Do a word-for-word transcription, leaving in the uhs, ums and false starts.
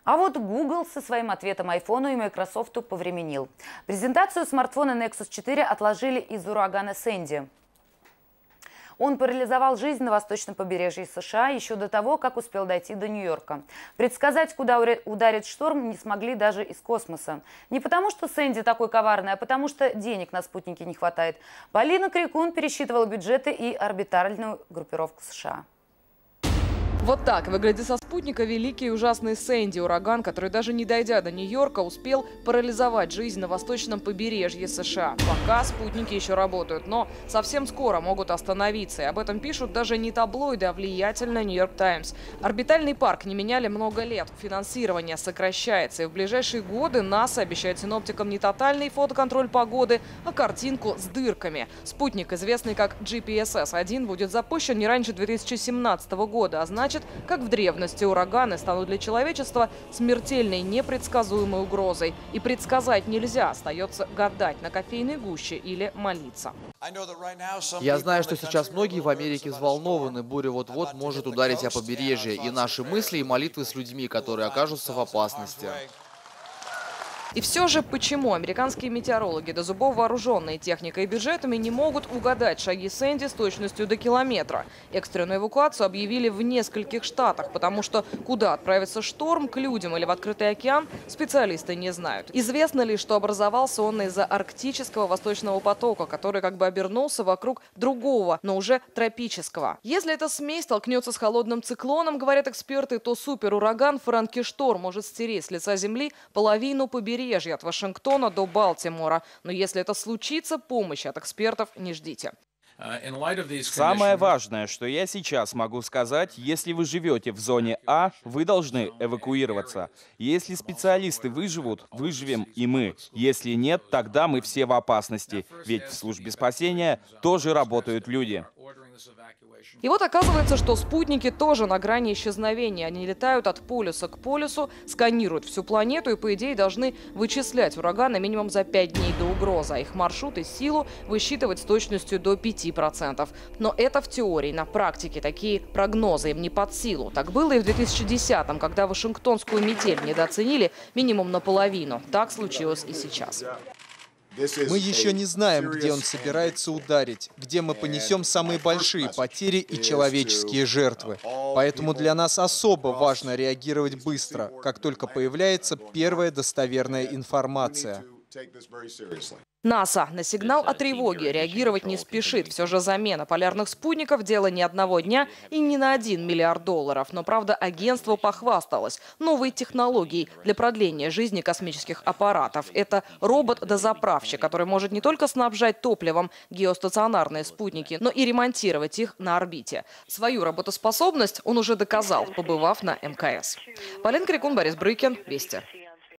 А вот Google со своим ответом айфону и Microsoft повременил. Презентацию смартфона Nexus четыре отложили из-за урагана Сэнди. Он парализовал жизнь на восточном побережье США еще до того, как успел дойти до Нью-Йорка. Предсказать, куда ударит шторм, не смогли даже из космоса. Не потому, что Сэнди такой коварный, а потому, что денег на спутнике не хватает. Полина Крикун пересчитывала бюджеты и орбитальную группировку США. Вот так выглядит со спутника великий и ужасный Сэнди, ураган, который, даже не дойдя до Нью-Йорка, успел парализовать жизнь на восточном побережье США. Пока спутники еще работают, но совсем скоро могут остановиться. И об этом пишут даже не таблоиды, а влиятельная Нью-Йорк Таймс. Орбитальный парк не меняли много лет. Финансирование сокращается. И в ближайшие годы НАСА обещает синоптикам не тотальный фотоконтроль погоды, а картинку с дырками. Спутник, известный как джи пи эс эс один, будет запущен не раньше две тысячи семнадцатого года, а значит, как в древности, ураганы станут для человечества смертельной, непредсказуемой угрозой. И предсказать нельзя, остается гадать на кофейной гуще или молиться. Я знаю, что сейчас многие в Америке взволнованы. Буря вот-вот может ударить о побережье. И наши мысли и молитвы с людьми, которые окажутся в опасности. И все же, почему американские метеорологи, до зубов вооруженные техникой и бюджетами, не могут угадать шаги Сэнди с точностью до километра? Экстренную эвакуацию объявили в нескольких штатах, потому что куда отправится шторм, к людям или в открытый океан, специалисты не знают. Известно ли, что образовался он из-за арктического восточного потока, который как бы обернулся вокруг другого, но уже тропического. Если эта смесь столкнется с холодным циклоном, говорят эксперты, то суперураган Фрэнки Шторм может стереть с лица земли половину побережья от Вашингтона до Балтимора. Но если это случится, помощи от экспертов не ждите. Самое важное, что я сейчас могу сказать, если вы живете в зоне А, вы должны эвакуироваться. Если специалисты выживут, выживем и мы. Если нет, тогда мы все в опасности, ведь в службе спасения тоже работают люди. И вот оказывается, что спутники тоже на грани исчезновения. Они летают от полюса к полюсу, сканируют всю планету и, по идее, должны вычислять ураганы минимум за пять дней до угрозы. А их маршрут и силу высчитывать с точностью до пяти процентов. Но это в теории. На практике такие прогнозы им не под силу. Так было и в две тысячи десятом, когда Вашингтонскую метель недооценили минимум наполовину. Так случилось и сейчас. Мы еще не знаем, где он собирается ударить, где мы понесем самые большие потери и человеческие жертвы. Поэтому для нас особо важно реагировать быстро, как только появляется первая достоверная информация. НАСА на сигнал о тревоге реагировать не спешит. Все же замена полярных спутников – дело не одного дня и не на один миллиард долларов. Но, правда, агентство похвасталось новой технологией для продления жизни космических аппаратов. Это робот-дозаправщик, который может не только снабжать топливом геостационарные спутники, но и ремонтировать их на орбите. Свою работоспособность он уже доказал, побывав на эм ка эс. Полина Крикун, Борис Брыкин, Вести.